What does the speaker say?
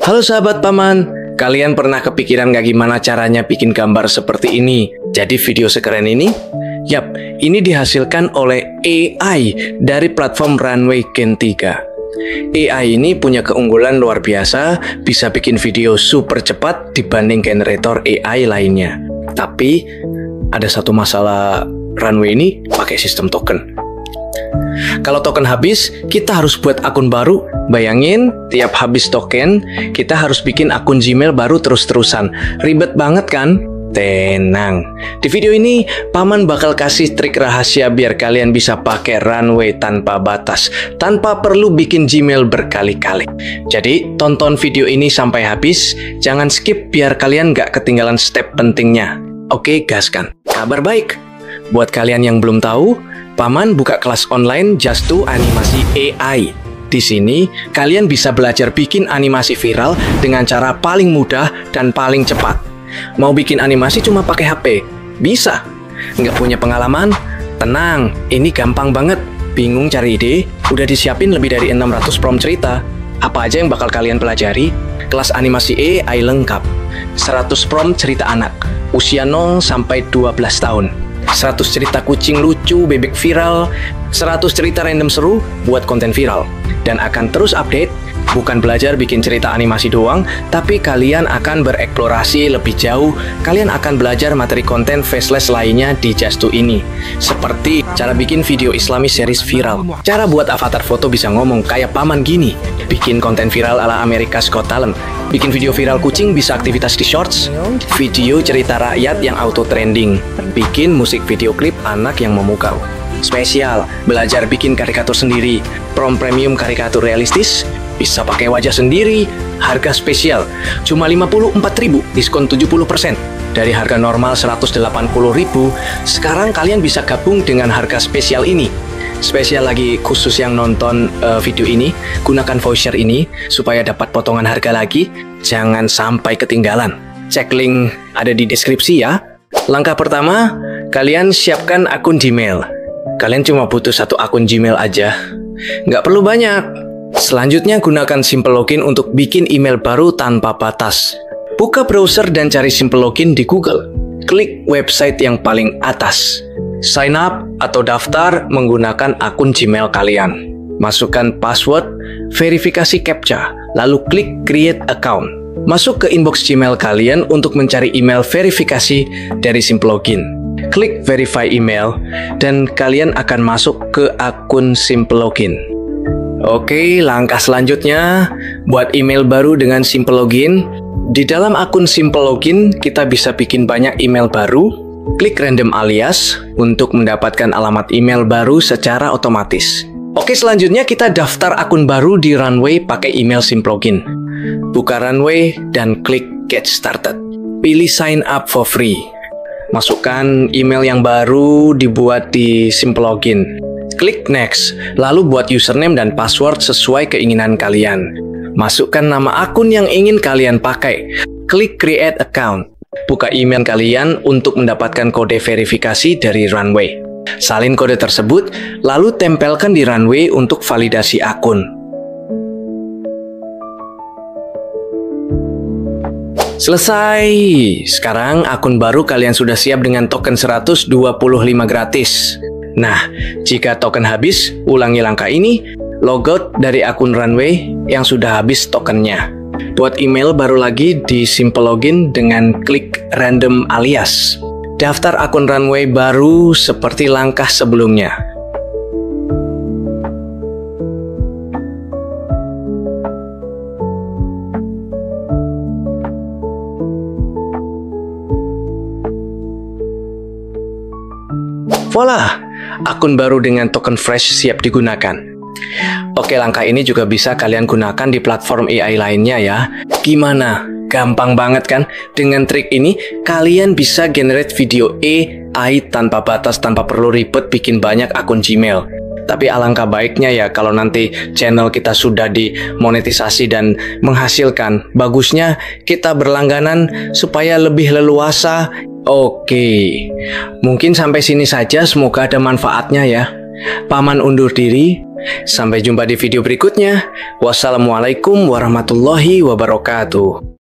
Halo sahabat Paman, kalian pernah kepikiran gak gimana caranya bikin gambar seperti ini? Jadi video sekeren ini? Yap, ini dihasilkan oleh AI dari platform Runway Gen 3. AI ini punya keunggulan luar biasa, bisa bikin video super cepat dibanding generator AI lainnya. Tapi, ada satu masalah, Runway ini pakai sistem token. Kalau token habis, kita harus buat akun baru. Bayangin, tiap habis token, kita harus bikin akun Gmail baru terus-terusan. Ribet banget kan? Tenang. Di video ini, Paman bakal kasih trik rahasia biar kalian bisa pakai Runway tanpa batas, tanpa perlu bikin Gmail berkali-kali. Jadi, tonton video ini sampai habis. Jangan skip biar kalian gak ketinggalan step pentingnya. Oke, gaskan. Kabar baik. Buat kalian yang belum tahu, Paman buka kelas online Just2 Animasi AI. Di sini, kalian bisa belajar bikin animasi viral dengan cara paling mudah dan paling cepat. Mau bikin animasi cuma pakai HP? Bisa. Nggak punya pengalaman? Tenang, ini gampang banget. Bingung cari ide? Udah disiapin lebih dari 600 prompt cerita. Apa aja yang bakal kalian pelajari? Kelas animasi AI lengkap. 100 prompt cerita anak, usia 0 sampai 12 tahun. 100 cerita kucing lucu, bebek viral, 100 cerita random seru buat konten viral. Dan akan terus update, bukan belajar bikin cerita animasi doang, tapi kalian akan bereksplorasi lebih jauh. Kalian akan belajar materi konten faceless lainnya di Just2 ini. Seperti cara bikin video Islami series viral, cara buat avatar foto bisa ngomong kayak Paman gini, bikin konten viral ala America's Got Talent, bikin video viral kucing bisa aktivitas di shorts, video cerita rakyat yang auto trending, bikin musik video klip anak yang memukau. Spesial, belajar bikin karikatur sendiri, prompt premium karikatur realistis, bisa pakai wajah sendiri, harga spesial, cuma 54.000, diskon 70%. Dari harga normal 180.000, sekarang kalian bisa gabung dengan harga spesial ini. Spesial lagi khusus yang nonton video ini, gunakan voucher ini supaya dapat potongan harga lagi. Jangan sampai ketinggalan. Cek link ada di deskripsi ya. Langkah pertama, kalian siapkan akun Gmail. Kalian cuma butuh satu akun Gmail aja. Nggak perlu banyak. Selanjutnya gunakan Simple Login untuk bikin email baru tanpa batas. Buka browser dan cari Simple Login di Google. Klik website yang paling atas. Sign up atau daftar menggunakan akun Gmail kalian. Masukkan password, verifikasi CAPTCHA, lalu klik Create Account. Masuk ke inbox Gmail kalian untuk mencari email verifikasi dari Simple Login. Klik Verify Email, dan kalian akan masuk ke akun Simple Login. Oke, langkah selanjutnya, buat email baru dengan Simple Login. Di dalam akun Simple Login, kita bisa bikin banyak email baru. Klik Random Alias untuk mendapatkan alamat email baru secara otomatis. Oke, selanjutnya kita daftar akun baru di Runway pakai email Simple Login. Buka Runway dan klik Get Started. Pilih Sign Up for Free. Masukkan email yang baru dibuat di Simple Login. Klik Next, lalu buat username dan password sesuai keinginan kalian. Masukkan nama akun yang ingin kalian pakai. Klik Create Account. Buka email kalian untuk mendapatkan kode verifikasi dari Runway. Salin kode tersebut, lalu tempelkan di Runway untuk validasi akun. Selesai. Sekarang akun baru kalian sudah siap dengan token 125 gratis. Nah, jika token habis, ulangi langkah ini, logout dari akun Runway yang sudah habis tokennya. Buat email baru lagi di Simple Login dengan klik Random Alias. Daftar akun Runway baru seperti langkah sebelumnya. Voila, akun baru dengan token fresh siap digunakan. Oke, langkah ini juga bisa kalian gunakan di platform AI lainnya ya. Gimana? Gampang banget kan? Dengan trik ini, kalian bisa generate video AI tanpa batas, tanpa perlu ribet bikin banyak akun Gmail. Tapi alangkah baiknya ya kalau nanti channel kita sudah dimonetisasi dan menghasilkan. Bagusnya kita berlangganan supaya lebih leluasa. Oke, mungkin sampai sini saja, semoga ada manfaatnya ya. Paman undur diri. Sampai jumpa di video berikutnya. Wassalamualaikum warahmatullahi wabarakatuh.